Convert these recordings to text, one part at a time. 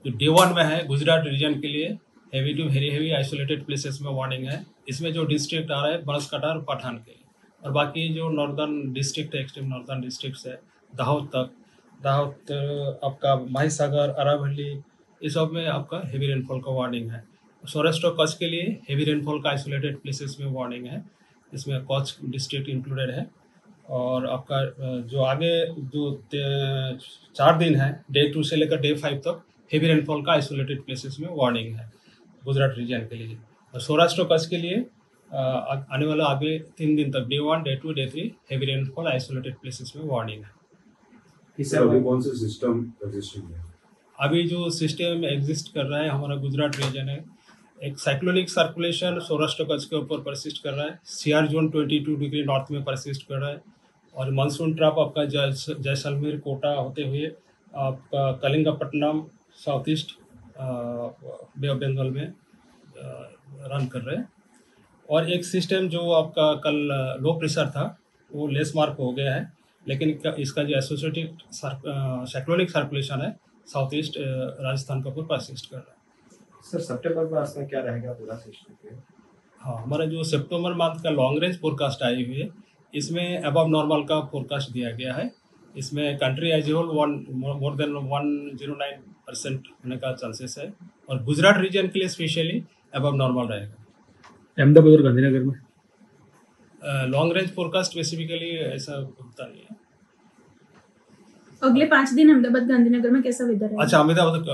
जो डे 1 में है गुजरात रीजन के लिए heavy to very heavy isolated places में वार्निंग है। इसमें जो डिस्ट्रिक्ट आ रहा है बनासकांठा और पठान के लिए, और बाकी जो नॉर्दर्न डिस्ट्रिक्ट है, एक्सट्रीम नॉर्दर्न डिस्ट्रिक्ट है दाहोद तक, दाहोद आपका महिसागर, अरावली, इस सब में आपका हेवी रेनफॉल का वार्निंग है। सौराष्ट्र और कच्छ के लिए हेवी रेनफॉल का आइसोलेटेड प्लेसेस में वार्निंग है, इसमें कच्छ डिस्ट्रिक्ट इंक्लूडेड है। और आपका जो आगे जो 4 दिन है, डे 2 से लेकर डे 5 तक हेवी रेनफॉल का आइसोलेटेड प्लेसेस में वार्निंग है गुजरात रीजन के लिए। और सौराष्ट्र कच्छ के लिए आने वाला आगे 3 दिन तक day 1, day 2, day 3 heavy rainfall isolated places में वार्निंग है। अभी कौन सा सिस्टम एग्जिस्टिंग है? अभी जो सिस्टम एग्जिस्ट कर रहा है हमारा गुजरात रीजन है, एक साइक्लोनिक सर्कुलेशन सौराष्ट्र कच्छ के ऊपर परसिस्ट कर रहा है, सीआर जोन 22 डिग्री नॉर्थ में परसिस्ट कर रहा है, और मानसून ट्रैप आपका जैसलमेर कोटा होते हुए आपका Kalingapatnam south east bay of Bengal में रन कर रहे हैं। और एक सिस्टम जो आपका कल लो प्रेशर था वो लेस मार्क हो गया है, लेकिन इसका जो एसोसिएटेड साइक्लोनिक सर्कुलेशन है साउथ ईस्ट राजस्थान के ऊपर परसिस्ट कर रहा है। सर सितंबर मास में क्या रहेगा पूरा सिस्टम पे? हाँ, हमारा जो सितंबर मंथ का लॉन्ग रेंज फोरकास्ट आई हुई है, इसमें अबव नॉर्मल का फोरकास्ट दिया गया है। इसमें country as a whole more than 109% होने का चांसेस है, और गुजरात रीजन के लिए स्पेशली अबव नॉर्मल रहेगा। अहमदाबाद और गांधीनगर में लॉन्ग रेंज फोरकास्ट स्पेसिफिकली ऐसा होता नहीं है। अगले 5 दिन अहमदाबाद गांधीनगर में कैसा वेदर है? अच्छा,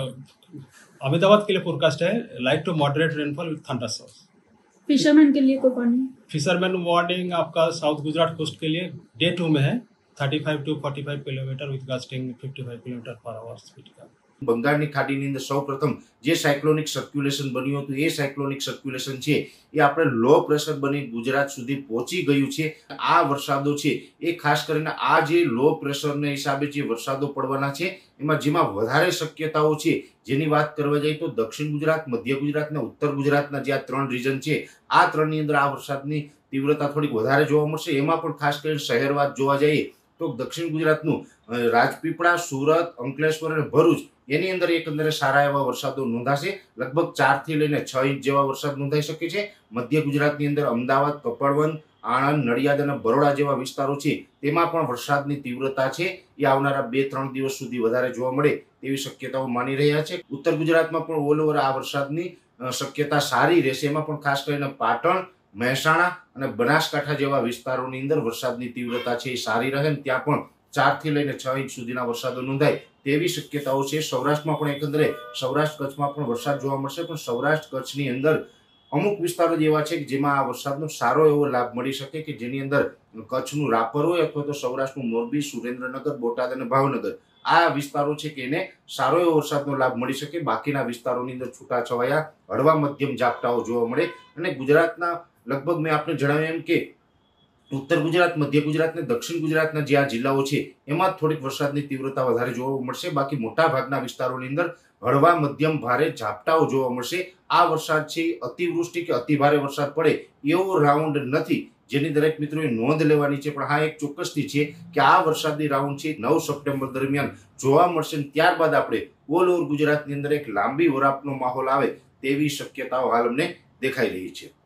अहमदाबाद के लिए फोरकास्ट है light to moderate rainfall with thunderstorms. Fisherman के लिए कोई वार्निंग? फिशरमैन वार्निंग आपका साउथ गुजरात कोस्ट के लिए डे 2 में है 35 to 45 kilometre with gusting 55 kilometre per hour speed का। બંગાળની ખાડીની અંદર સૌપ્રથમ જે સાયક્લોનિક સર્ક્યુલેશન બન્યું હતું એ સાયક્લોનિક સર્ક્યુલેશન છે એ આપણે લો પ્રેશર બની ગુજરાત સુધી પહોંચી ગયું છે। આ વરસાદો છે એ ખાસ કરીને આ જે લો પ્રેશરને હિસાબે જે વરસાદો પડવાના છે એમાં જેમાં વધારે શક્યતાઓ છે જેની વાત કરવા જઈએ તો દક્ષિણ ગુજરાત, મધ્ય ગુજરાત અને ઉત્તર ગુજરાતના જે આ 3 રીજન છે આ 3ની અંદર આ વરસાદની તીવ્રતા થોડીક વધારે જોવા મળશે। એમાં પણ ખાસ કરીને શહેરવાદ જોવા જઈએ તો દક્ષિણ ગુજરાતનું રાજપીપળા, સુરત, અંકલેશ્વર અને ભરૂચ એની અંદર એકંદરે સારા એવા વરસાદો નોંધાશે। લગભગ 4 થી લઈને 6 ઇંચ જેવા વરસાદ નોંધાઈ શકે છે। મધ્ય ગુજરાતની અંદર અમદાવાદ, કપડવંજ, આણંદ, નડિયાદ અને બરોડા જેવા વિસ્તારો છે તેમાં પણ વરસાદની તીવ્રતા છે એ આવનારા 2-3 દિવસ સુધી વધારે જોવા મળે તેવી શક્યતાઓ માની રહ્યા છે। ઉત્તર ગુજરાતમાં પણ ઓલ ઓવર આ વરસાદની શક્યતા સારી રહેશે। એમાં પણ ખાસ કરીને પાટણ, મહેસાણા અને બનાસકાંઠા જેવા વિસ્તારોની અંદર વરસાદની તીવ્રતા છે એ સારી રહે, ત્યાં પણ 4 થી લઈને 6 ઇંચ સુધીના વરસાદો નોંધાય તેવી શક્યતાઓ છે। સૌરાષ્ટ્રમાં પણ એકંદરે સૌરાષ્ટ્ર કચ્છમાં પણ વરસાદ જોવા મળશે, પણ સૌરાષ્ટ્ર કચ્છની અંદર અમુક વિસ્તારો જેવા છે કે જેમાં આ વરસાદનો સારો એવો લાભ મળી શકે, કે જેની અંદર કચ્છનું રાપર હોય અથવા તો સૌરાષ્ટ્રનું મોરબી, સુરેન્દ્રનગર, બોટાદ અને ભાવનગર આ વિસ્તારો છે કે એને સારો એવો વરસાદનો લાભ મળી શકે। બાકીના વિસ્તારોની અંદર છૂટાછવાયા હળવા મધ્યમ ઝાપટાઓ જોવા મળે। અને ગુજરાતના લગભગ મેં આપને જણાવ્યું એમ કે ઉત્તર ગુજરાત, મધ્ય ગુજરાત અને દક્ષિણ ગુજરાતના જે આ જિલ્લાઓ છે એમાં થોડીક વરસાદની તીવ્રતા વધારે જોવા મળશે। બાકી મોટા ભાગના વિસ્તારોની અંદર હળવા મધ્યમ ભારે ઝાપટાઓ જોવા મળશે। આ વરસાદ છે અતિવૃષ્ટિ કે અતિ ભારે વરસાદ પડે એવો રાઉન્ડ નથી, જેની દરેક મિત્રોએ નોંધ લેવાની છે। પણ હા, એક ચોક્કસથી છે કે આ વરસાદની રાઉન્ડ છે 9 સપ્ટેમ્બર દરમિયાન જોવા મળશે। ત્યારબાદ આપણે ઓલ ઓવર ગુજરાતની અંદર એક લાંબી વરાપનો માહોલ આવે તેવી શક્યતાઓ હાલ અમને દેખાઈ રહી છે।